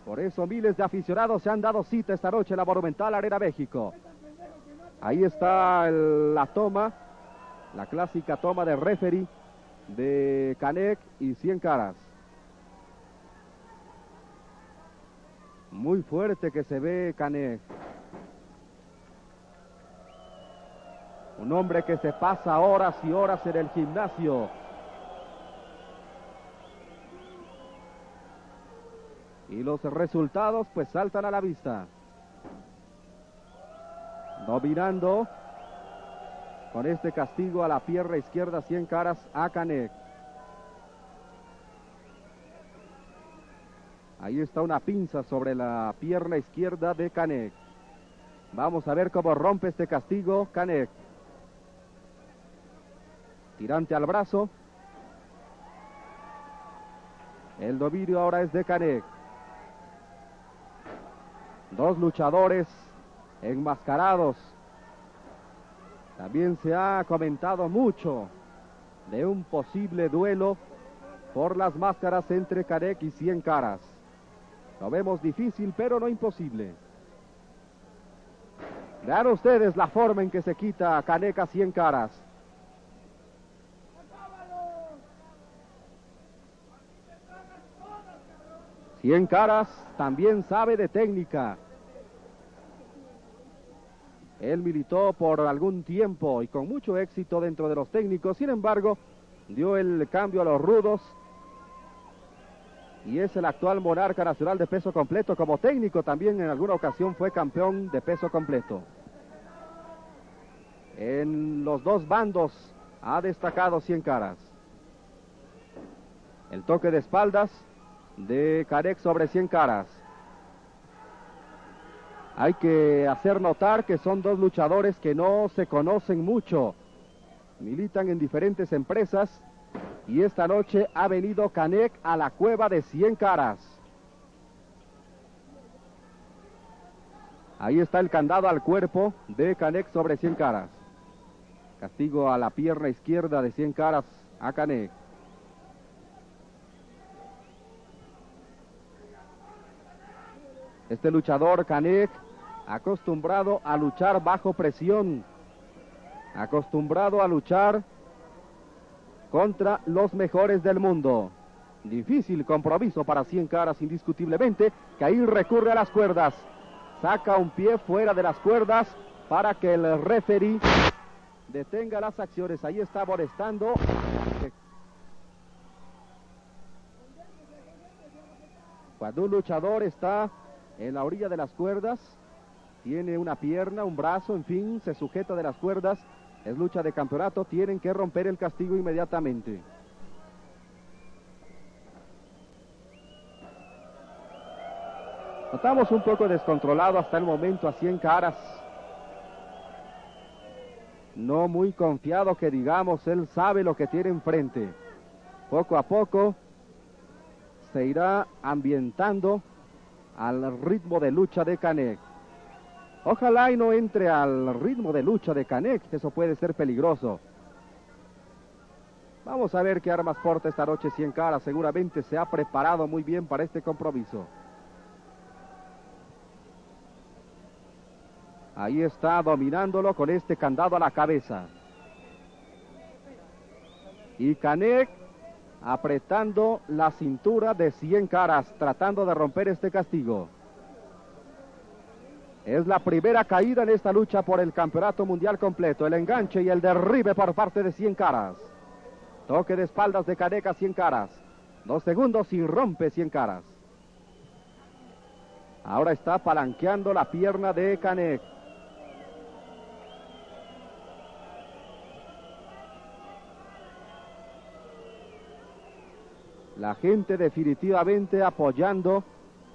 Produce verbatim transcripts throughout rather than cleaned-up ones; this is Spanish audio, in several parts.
Por eso miles de aficionados se han dado cita esta noche en la Monumental Arena México. Ahí está el, la toma, la clásica toma de referee de Canek y Cien Caras. Muy fuerte que se ve Canek. Un hombre que se pasa horas y horas en el gimnasio. Y los resultados pues saltan a la vista. Dominando con este castigo a la pierna izquierda Cien Caras a Canek. Ahí está una pinza sobre la pierna izquierda de Canek. Vamos a ver cómo rompe este castigo Canek. Tirante al brazo. El dominio ahora es de Canek. Dos luchadores enmascarados. También se ha comentado mucho de un posible duelo por las máscaras entre Canek y Cien Caras. Lo vemos difícil, pero no imposible. Vean ustedes la forma en que se quita Canek a Cien Caras. Cien Caras también sabe de técnica. Él militó por algún tiempo y con mucho éxito dentro de los técnicos. Sin embargo, dio el cambio a los rudos. Y es el actual monarca nacional de peso completo. Como técnico también en alguna ocasión fue campeón de peso completo. En los dos bandos ha destacado Cien Caras. El toque de espaldas de Canek sobre Cien Caras. Hay que hacer notar que son dos luchadores que no se conocen mucho. Militan en diferentes empresas. Y esta noche ha venido Canek a la cueva de Cien Caras. Ahí está el candado al cuerpo de Canek sobre Cien Caras. Castigo a la pierna izquierda de Cien Caras a Canek. Este luchador Canek, acostumbrado a luchar bajo presión, acostumbrado a luchar contra los mejores del mundo. Difícil compromiso para Cien Caras indiscutiblemente, que ahí recurre a las cuerdas. Saca un pie fuera de las cuerdas para que el referee detenga las acciones. Ahí está molestando. Cuando un luchador está en la orilla de las cuerdas, tiene una pierna, un brazo, en fin, se sujeta de las cuerdas, es lucha de campeonato, tienen que romper el castigo inmediatamente. Notamos un poco descontrolado hasta el momento a Cien Caras. No muy confiado que digamos, él sabe lo que tiene enfrente. Poco a poco se irá ambientando al ritmo de lucha de Canek. Ojalá y no entre al ritmo de lucha de Canek, eso puede ser peligroso. Vamos a ver qué armas porta esta noche Cien Caras. Seguramente se ha preparado muy bien para este compromiso. Ahí está dominándolo con este candado a la cabeza. Y Canek apretando la cintura de Cien Caras, tratando de romper este castigo. Es la primera caída en esta lucha por el campeonato mundial completo. El enganche y el derribe por parte de Cien Caras. Toque de espaldas de Canek a Cien Caras. Dos segundos y rompe Cien Caras. Ahora está palanqueando la pierna de Canek. La gente definitivamente apoyando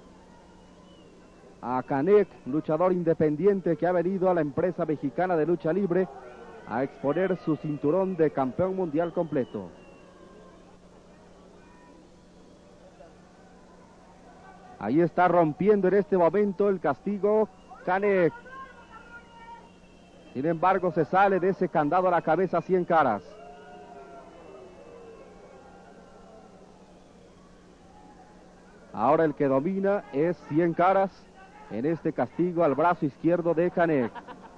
a Canek, luchador independiente que ha venido a la empresa mexicana de lucha libre a exponer su cinturón de campeón mundial completo. Ahí está rompiendo en este momento el castigo Canek. Sin embargo, se sale de ese candado a la cabeza Cien Caras. Ahora el que domina es Cien Caras en este castigo al brazo izquierdo de Canek.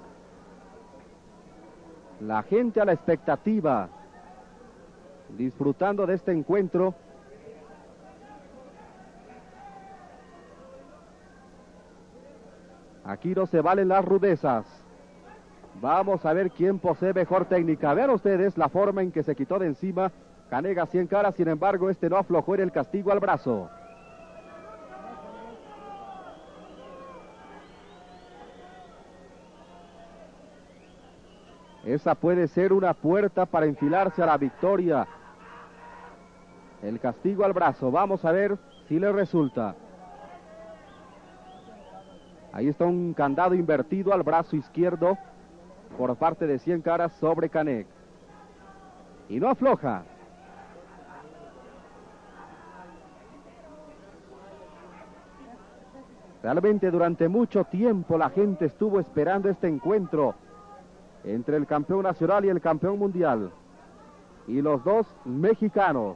La gente a la expectativa, disfrutando de este encuentro. Aquí no se valen las rudezas. Vamos a ver quién posee mejor técnica. Vean ustedes la forma en que se quitó de encima Canek a Cien Caras. Sin embargo, este no aflojó en el castigo al brazo. Esa puede ser una puerta para enfilarse a la victoria. El castigo al brazo. Vamos a ver si le resulta. Ahí está un candado invertido al brazo izquierdo por parte de Cien Caras sobre Canek. Y no afloja. Realmente durante mucho tiempo la gente estuvo esperando este encuentro entre el campeón nacional y el campeón mundial. Y los dos mexicanos.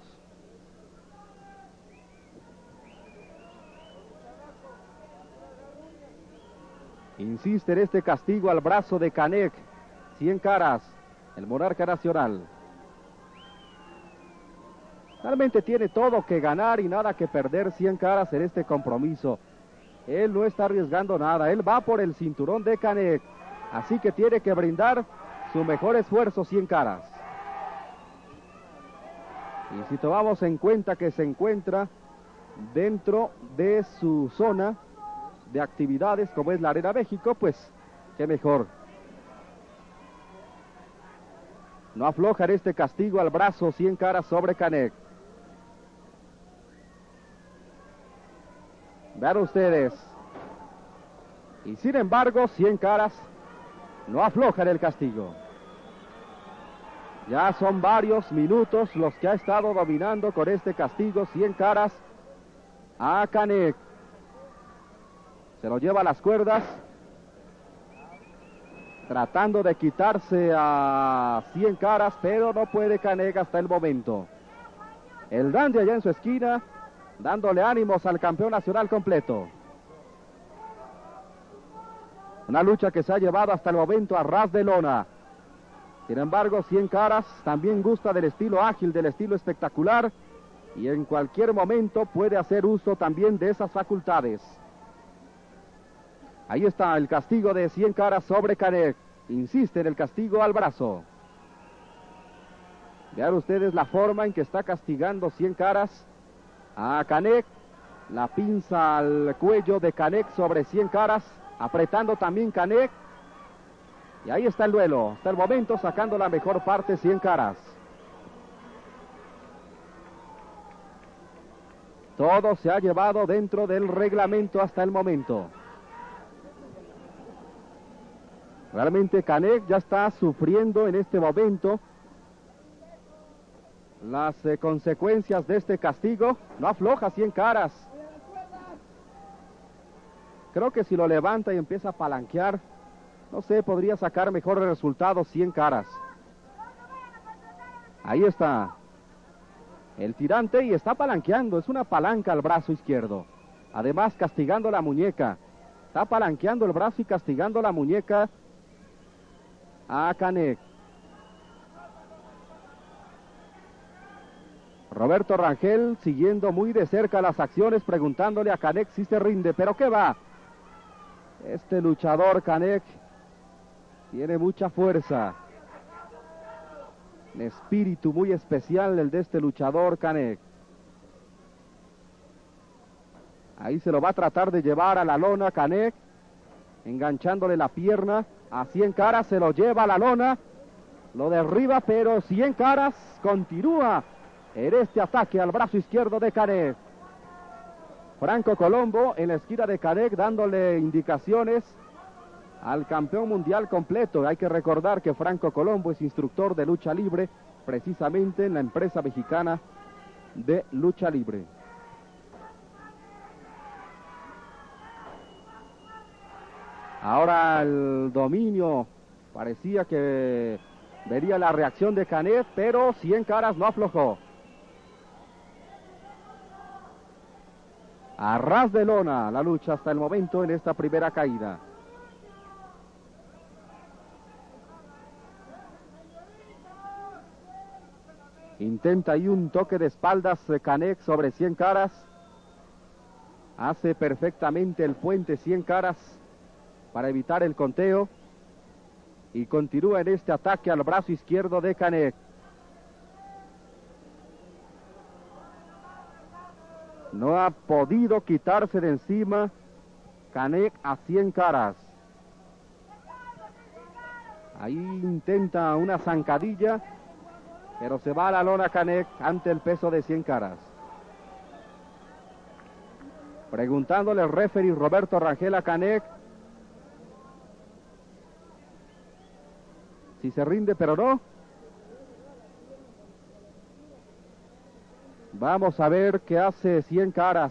Insiste en este castigo al brazo de Canek. Cien Caras, el monarca nacional. Realmente tiene todo que ganar y nada que perder Cien Caras en este compromiso. Él no está arriesgando nada. Él va por el cinturón de Canek. Así que tiene que brindar su mejor esfuerzo Cien Caras. Y si tomamos en cuenta que se encuentra dentro de su zona de actividades como es la Arena México, pues qué mejor. No afloja en este castigo al brazo Cien Caras sobre Canek. Vean ustedes. Y sin embargo, Cien Caras no afloja en el castigo. Ya son varios minutos los que ha estado dominando con este castigo Cien Caras a Canek. Se lo lleva a las cuerdas, tratando de quitarse a Cien Caras, pero no puede Canek hasta el momento. El dandy allá en su esquina, dándole ánimos al campeón nacional completo. Una lucha que se ha llevado hasta el momento a ras de lona. Sin embargo, Cien Caras también gusta del estilo ágil, del estilo espectacular, y en cualquier momento puede hacer uso también de esas facultades. Ahí está el castigo de Cien Caras sobre Canek. Insiste en el castigo al brazo. Vean ustedes la forma en que está castigando Cien Caras a Canek. La pinza al cuello de Canek sobre Cien Caras, apretando también Canek. Y ahí está el duelo. Hasta el momento sacando la mejor parte Cien Caras. Todo se ha llevado dentro del reglamento hasta el momento. Realmente Canek ya está sufriendo en este momento las eh, consecuencias de este castigo. No afloja Cien Caras. Creo que si lo levanta y empieza a palanquear, no sé, podría sacar mejores resultados Cien Caras. Ahí está el tirante y está palanqueando. Es una palanca al brazo izquierdo. Además castigando la muñeca. Está palanqueando el brazo y castigando la muñeca a Canek. Roberto Rangel siguiendo muy de cerca las acciones, preguntándole a Canek si se rinde. ¿Pero qué va? Este luchador Canek tiene mucha fuerza. Un espíritu muy especial el de este luchador Canek. Ahí se lo va a tratar de llevar a la lona Canek, enganchándole la pierna a Cien Caras. Se lo lleva a la lona, lo derriba, pero Cien Caras continúa en este ataque al brazo izquierdo de Canek. Franco Colombo en la esquina de Canek dándole indicaciones al campeón mundial completo. Hay que recordar que Franco Colombo es instructor de lucha libre precisamente en la empresa mexicana de lucha libre. Ahora el dominio, parecía que vería la reacción de Canek, pero Cien Caras no aflojó. A ras de lona la lucha hasta el momento en esta primera caída. Intenta ahí un toque de espaldas Canek sobre Cien Caras. Hace perfectamente el puente Cien Caras para evitar el conteo. Y continúa en este ataque al brazo izquierdo de Canek. No ha podido quitarse de encima Canek a Cien Caras. Ahí intenta una zancadilla, pero se va a la lona Canek ante el peso de Cien Caras. Preguntándole el referee Roberto Rangel a Canek si se rinde, pero no. Vamos a ver qué hace Cien Caras.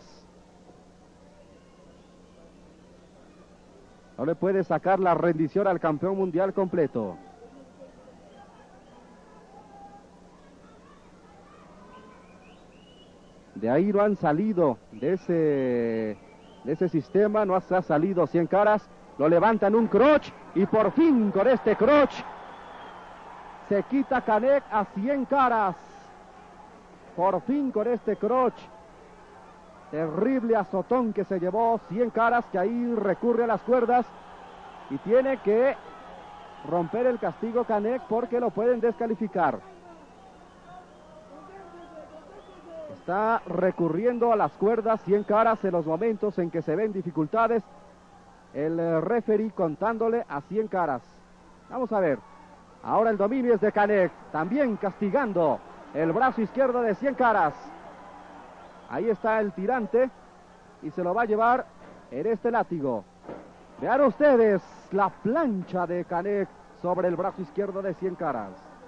No le puede sacar la rendición al campeón mundial completo. De ahí no han salido de ese, de ese sistema, no ha salido Cien Caras. Lo levantan un crotch y por fin con este crotch se quita Canek a Cien Caras. Por fin con este crotch. Terrible azotón que se llevó Cien Caras, que ahí recurre a las cuerdas y tiene que romper el castigo Canek porque lo pueden descalificar. Está recurriendo a las cuerdas Cien Caras en los momentos en que se ven dificultades. El referee contándole a Cien Caras. Vamos a ver. Ahora el dominio es de Canek, también castigando el brazo izquierdo de Cien Caras. Ahí está el tirante y se lo va a llevar en este látigo. Vean ustedes la plancha de Canek sobre el brazo izquierdo de Cien Caras.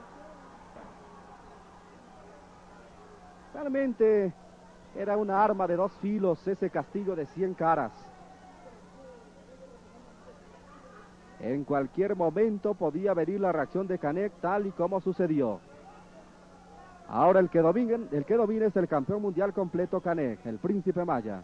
Realmente era una arma de dos filos ese castigo de Cien Caras. En cualquier momento podía venir la reacción de Canek, tal y como sucedió. Ahora el que domina, el que domina es el campeón mundial completo Canek, el Príncipe Maya.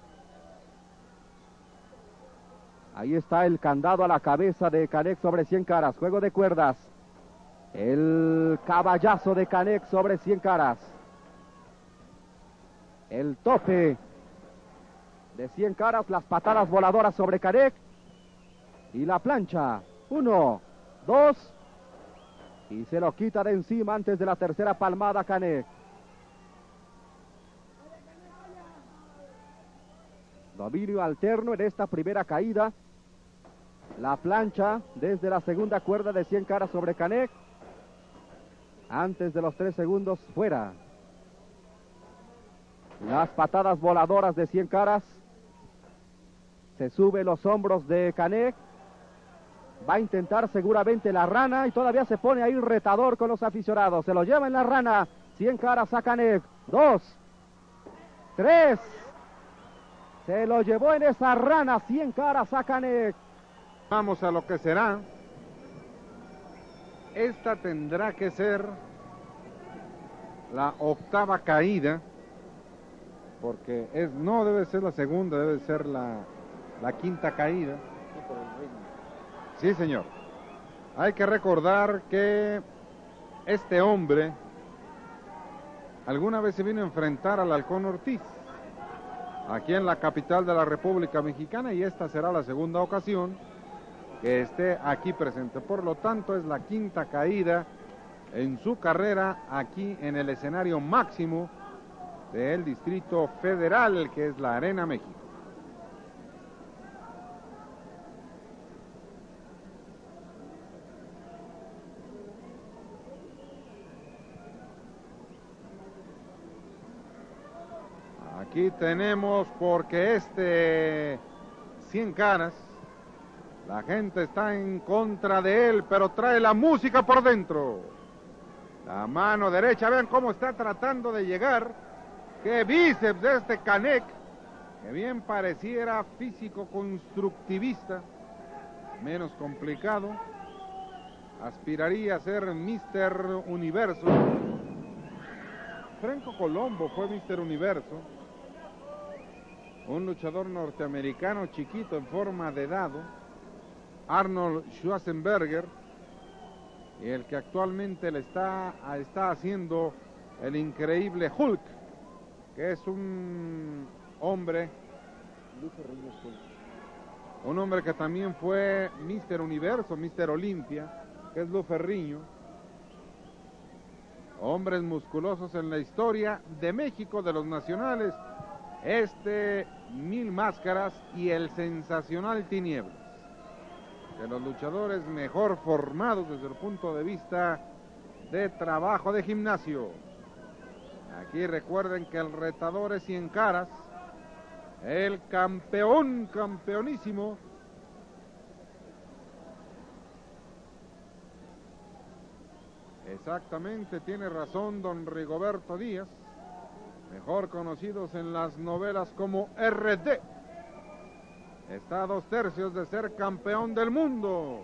Ahí está el candado a la cabeza de Canek sobre Cien Caras. Juego de cuerdas. El caballazo de Canek sobre Cien Caras. El tope de Cien Caras. Las patadas voladoras sobre Canek. Y la plancha. Uno, dos. Y se lo quita de encima antes de la tercera palmada Canek. Dominio alterno en esta primera caída. La plancha desde la segunda cuerda de Cien Caras sobre Canek. Antes de los tres segundos fuera. Las patadas voladoras de Cien Caras. Se sube los hombros de Canek. Va a intentar seguramente la rana y todavía se pone ahí retador con los aficionados. Se lo lleva en la rana. Cien Caras a Canek. Dos. Tres. Se lo llevó en esa rana Cien Caras a Canek. Vamos a lo que será. Esta tendrá que ser la octava caída. Porque es, no debe ser la segunda, debe ser la, la quinta caída. Sí, señor. Hay que recordar que este hombre alguna vez se vino a enfrentar al Halcón Ortiz aquí en la capital de la República Mexicana y esta será la segunda ocasión que esté aquí presente. Por lo tanto, es la quinta caída en su carrera aquí en el escenario máximo del Distrito Federal, que es la Arena México. Aquí tenemos, porque este Cien Caras, la gente está en contra de él, pero trae la música por dentro. La mano derecha, vean cómo está tratando de llegar. Qué bíceps de este Canek, que bien pareciera físico-constructivista, menos complicado. Aspiraría a ser míster Universo. Franco Colombo fue míster Universo. un luchador norteamericano chiquito en forma de dado, Arnold Schwarzenegger, y el que actualmente le está, está haciendo el increíble Hulk, que es un hombre, un hombre que también fue míster Universo, míster Olimpia, que es Lu Ferriño. Hombres musculosos en la historia de México, de los nacionales, este Mil Máscaras y el sensacional Tinieblas, de los luchadores mejor formados desde el punto de vista de trabajo de gimnasio. Aquí recuerden que el retador es Cien Caras, el campeón, campeonísimo. Exactamente, tiene razón don Rigoberto Díaz, mejor conocidos en las novelas como R D. Está a dos tercios de ser campeón del mundo.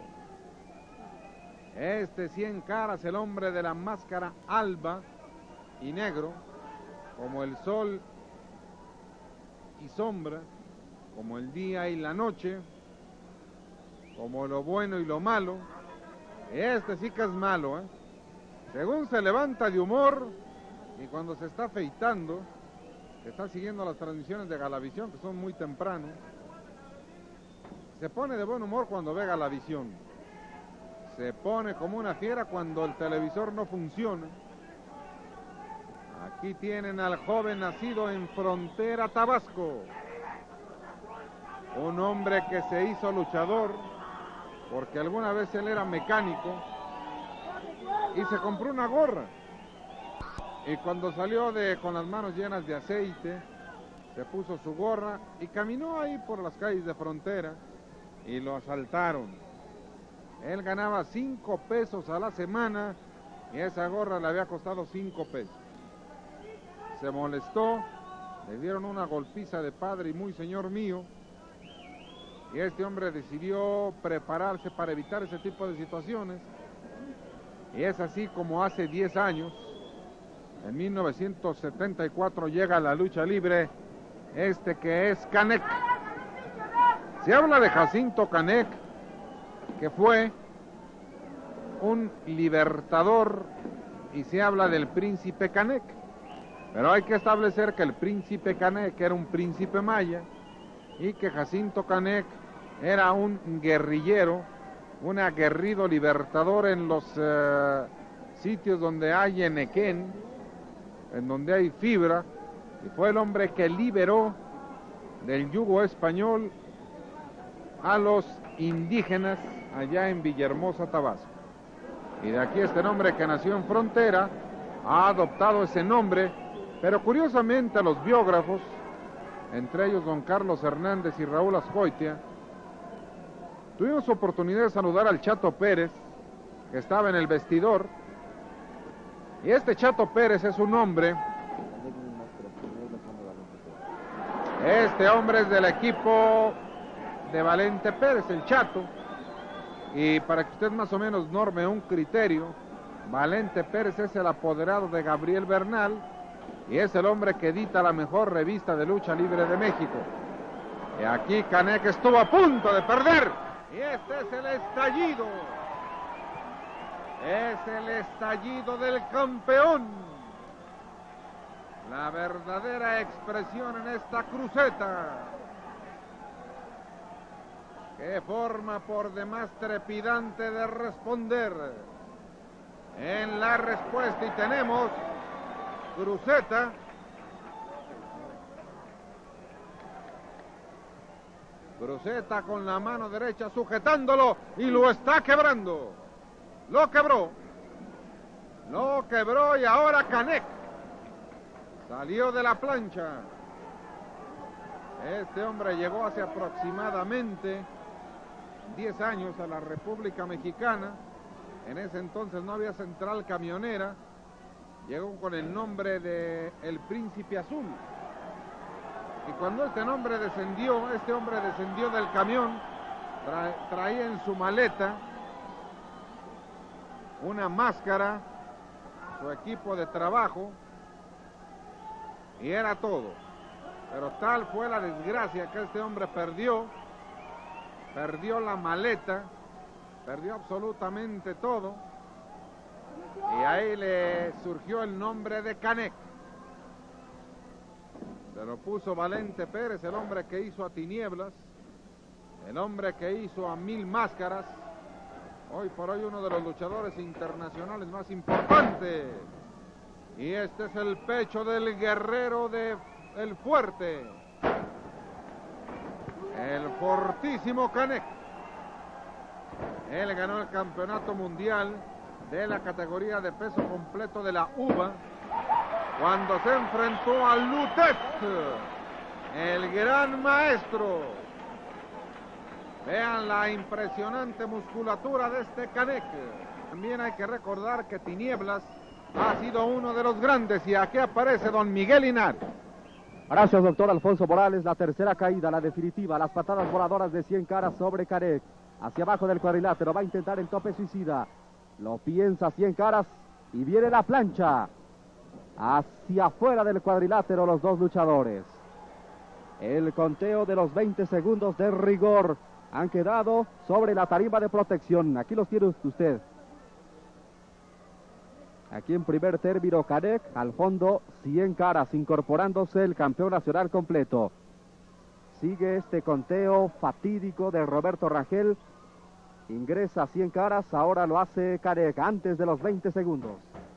Este Cien Caras, el hombre de la máscara alba y negro, como el sol y sombra, como el día y la noche, como lo bueno y lo malo. Este sí que es malo, ¿eh? Según se levanta de humor y cuando se está afeitando, que está siguiendo las transmisiones de Galavisión, que son muy temprano, se pone de buen humor cuando ve Galavisión. Se pone como una fiera cuando el televisor no funciona. Aquí tienen al joven nacido en Frontera, Tabasco. Un hombre que se hizo luchador porque alguna vez él era mecánico y se compró una gorra. Y cuando salió de con las manos llenas de aceite, se puso su gorra y caminó ahí por las calles de Frontera y lo asaltaron. Él ganaba cinco pesos a la semana y esa gorra le había costado cinco pesos. Se molestó, le dieron una golpiza de padre y muy señor mío, y este hombre decidió prepararse para evitar ese tipo de situaciones. Y es así como hace diez años, en mil novecientos setenta y cuatro, llega a la lucha libre este que es Canek. Se habla de Jacinto Canek, que fue un libertador, y se habla del príncipe Canek. Pero hay que establecer que el príncipe Canek era un príncipe maya y que Jacinto Canek era un guerrillero, un aguerrido libertador en los uh, sitios donde hay enequén, en donde hay fibra, y fue el hombre que liberó del yugo español a los indígenas allá en Villahermosa, Tabasco. Y de aquí este nombre que nació en Frontera ha adoptado ese nombre, pero curiosamente los biógrafos, entre ellos don Carlos Hernández y Raúl Azcoitia, tuvimos oportunidad de saludar al Chato Pérez, que estaba en el vestidor, y este Chato Pérez es un hombre, este hombre es del equipo de Valente Pérez, el Chato, y para que usted más o menos norme un criterio, Valente Pérez es el apoderado de Gabriel Bernal, y es el hombre que edita la mejor revista de lucha libre de México. Y aquí Canek estuvo a punto de perder. Y este es el estallido. Es el estallido del campeón. La verdadera expresión en esta cruceta, que forma por demás trepidante de responder en la respuesta. Y tenemos cruceta. Cruceta con la mano derecha sujetándolo y lo está quebrando. Lo quebró. Lo quebró y ahora Canek salió de la plancha. Este hombre llegó hace aproximadamente diez años a la República Mexicana. En ese entonces no había central camionera. Llegó con el nombre de El Príncipe Azul. Y cuando este nombre descendió, este hombre descendió del camión, tra traía en su maleta una máscara, su equipo de trabajo, y era todo. Pero tal fue la desgracia que este hombre perdió, perdió la maleta, perdió absolutamente todo, y ahí le surgió el nombre de Canek. Se lo puso Valente Pérez, el hombre que hizo a Tinieblas, el hombre que hizo a Mil Máscaras, hoy por hoy uno de los luchadores internacionales más importantes. Y este es el pecho del guerrero de El Fuerte, el fortísimo Canek. Él ganó el campeonato mundial de la categoría de peso completo de la U B A cuando se enfrentó a Lutet, el gran maestro. Vean la impresionante musculatura de este Canek. También hay que recordar que Tinieblas ha sido uno de los grandes, y aquí aparece don Miguel Linares. Gracias, doctor Alfonso Morales. La tercera caída, la definitiva, las patadas voladoras de Cien Caras sobre Canek. Hacia abajo del cuadrilátero, va a intentar el tope suicida. Lo piensa Cien Caras y viene la plancha. Hacia afuera del cuadrilátero los dos luchadores. El conteo de los veinte segundos de rigor han quedado sobre la tarima de protección. Aquí los tiene usted. Aquí en primer término Canek, al fondo Cien Caras, incorporándose el campeón nacional completo. Sigue este conteo fatídico de Roberto Rangel. Ingresa Cien Caras, ahora lo hace Canek antes de los veinte segundos.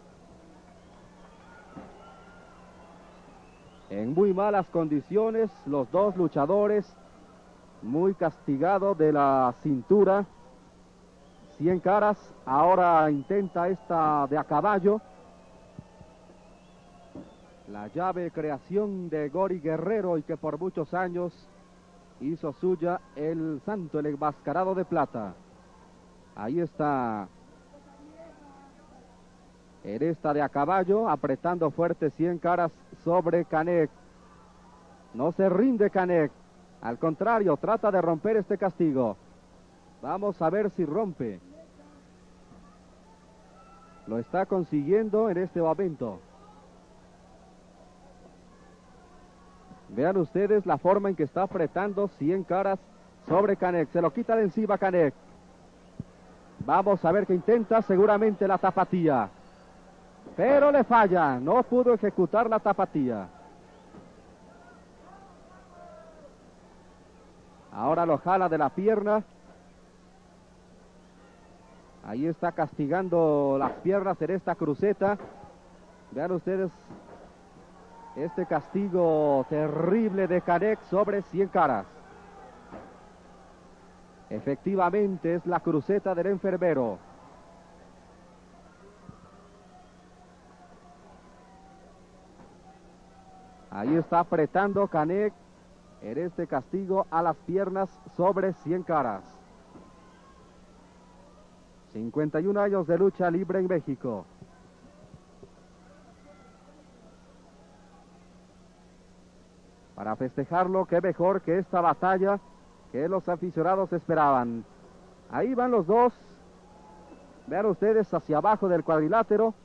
En muy malas condiciones, los dos luchadores, muy castigado de la cintura. Cien Caras ahora intenta esta de a caballo. La llave creación de Gori Guerrero y que por muchos años hizo suya el Santo, el enmascarado de plata. Ahí está. En esta de a caballo, apretando fuerte Cien Caras sobre Canek. No se rinde Canek. Al contrario, trata de romper este castigo. Vamos a ver si rompe. Lo está consiguiendo en este momento. Vean ustedes la forma en que está apretando Cien Caras sobre Canek. Se lo quita de encima Canek. Vamos a ver qué intenta, seguramente la tapatía. Pero le falla, no pudo ejecutar la tapatía. Ahora lo jala de la pierna. Ahí está castigando las piernas en esta cruceta. Vean ustedes este castigo terrible de Canek sobre Cien Caras. Efectivamente es la cruceta del enfermero. Ahí está apretando Canek en este castigo a las piernas sobre Cien Caras. cincuenta y un años de lucha libre en México. Para festejarlo, qué mejor que esta batalla que los aficionados esperaban. Ahí van los dos. Vean ustedes hacia abajo del cuadrilátero.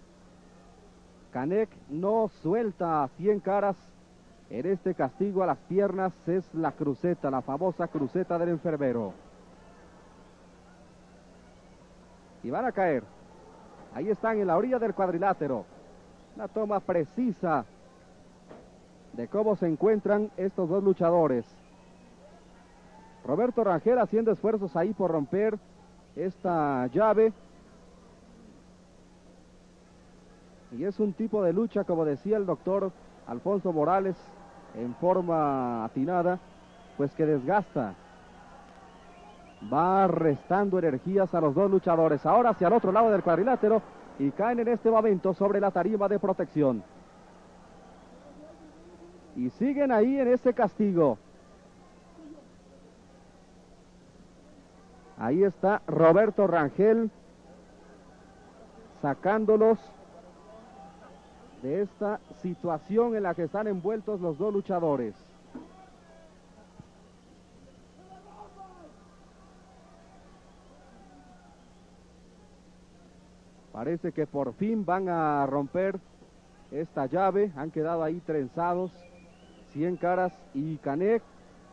Canek no suelta a Cien Caras en este castigo a las piernas. Es la cruceta, la famosa cruceta del enfermero. Y van a caer. Ahí están en la orilla del cuadrilátero. Una toma precisa de cómo se encuentran estos dos luchadores. Roberto Rangel haciendo esfuerzos ahí por romper esta llave. Y es un tipo de lucha, como decía el doctor Alfonso Morales, en forma atinada, pues que desgasta. Va restando energías a los dos luchadores. Ahora hacia el otro lado del cuadrilátero y caen en este momento sobre la tarima de protección. Y siguen ahí en ese castigo. Ahí está Roberto Rangel sacándolos de esta situación en la que están envueltos los dos luchadores. Parece que por fin van a romper esta llave. Han quedado ahí trenzados Cien Caras y Canek.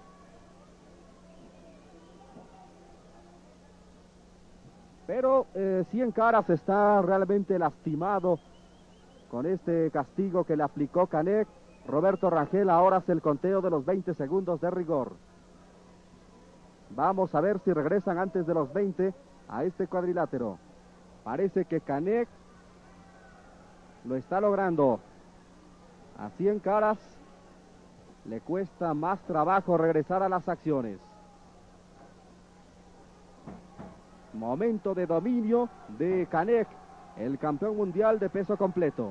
Pero eh, Cien Caras está realmente lastimado con este castigo que le aplicó Canek. Roberto Rangel ahora hace el conteo de los veinte segundos de rigor. Vamos a ver si regresan antes de los veinte a este cuadrilátero. Parece que Canek lo está logrando. A Cien Caras le cuesta más trabajo regresar a las acciones. Momento de dominio de Canek, el campeón mundial de peso completo.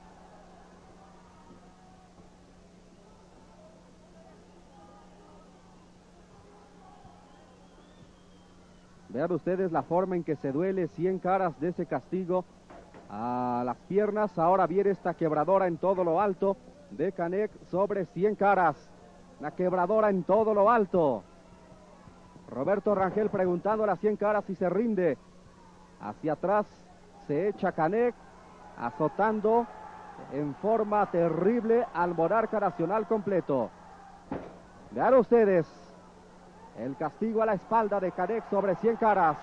Vean ustedes la forma en que se duele Cien Caras de ese castigo a las piernas. Ahora viene esta quebradora en todo lo alto de Canek sobre Cien Caras. La quebradora en todo lo alto. Roberto Rangel preguntándole a Cien Caras si se rinde. Hacia atrás se echa Canek, azotando en forma terrible al monarca nacional completo. Vean ustedes el castigo a la espalda de Canek sobre Cien Caras.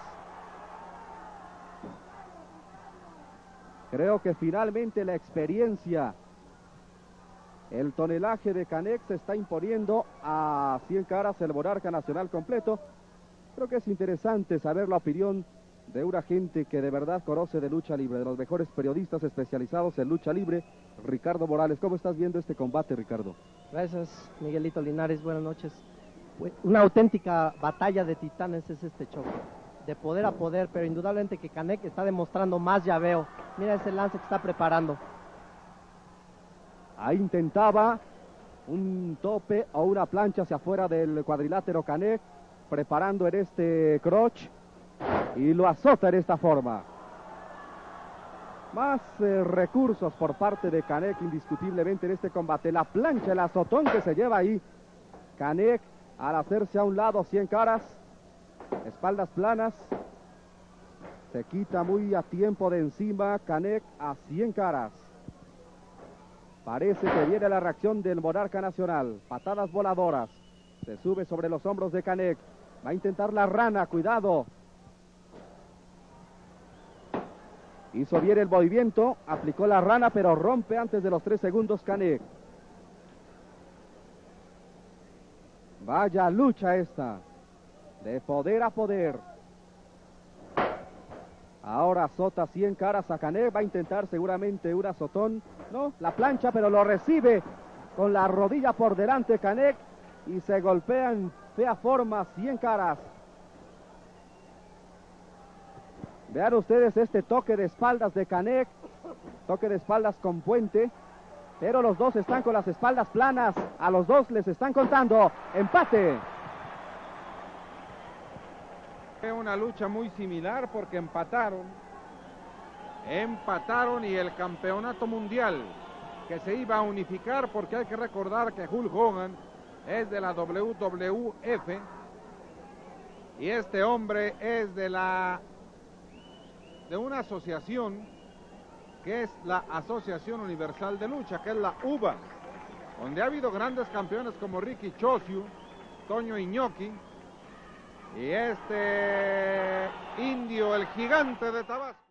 Creo que finalmente la experiencia, el tonelaje de Canek se está imponiendo a Cien Caras, el monarca nacional completo. Creo que es interesante saber la opinión de una gente que de verdad conoce de lucha libre, de los mejores periodistas especializados en lucha libre. Ricardo Morales, ¿cómo estás viendo este combate, Ricardo? Gracias, Miguelito Linares, buenas noches. Una auténtica batalla de titanes es este choque, de poder a poder, pero indudablemente que Canek está demostrando más llaveo. Mira ese lance que está preparando. Ahí intentaba un tope o una plancha hacia afuera del cuadrilátero Canek, preparando en este crotch, y lo azota en esta forma. Más eh, recursos por parte de Canek indiscutiblemente en este combate. La plancha, el azotón que se lleva ahí Canek al hacerse a un lado Cien Caras. Espaldas planas. Se quita muy a tiempo de encima Canek a Cien Caras. Parece que viene la reacción del monarca nacional. Patadas voladoras. Se sube sobre los hombros de Canek. Va a intentar la rana, cuidado. Hizo bien el movimiento, aplicó la rana, pero rompe antes de los tres segundos Canek. Vaya lucha esta, de poder a poder. Ahora azota Cien Caras a Canek, va a intentar seguramente un azotón. No, la plancha, pero lo recibe con la rodilla por delante Canek y se golpea en fea forma Cien Caras. Vean ustedes este toque de espaldas de Canek, toque de espaldas con puente, pero los dos están con las espaldas planas, a los dos les están contando empate. Es una lucha muy similar porque empataron, empataron y el campeonato mundial que se iba a unificar, porque hay que recordar que Hulk Hogan es de la W W F y este hombre es de la de una asociación que es la Asociación Universal de Lucha, que es la U B A, donde ha habido grandes campeones como Ricky Chosiu, Toño Inoki y este indio, el gigante de Tabasco.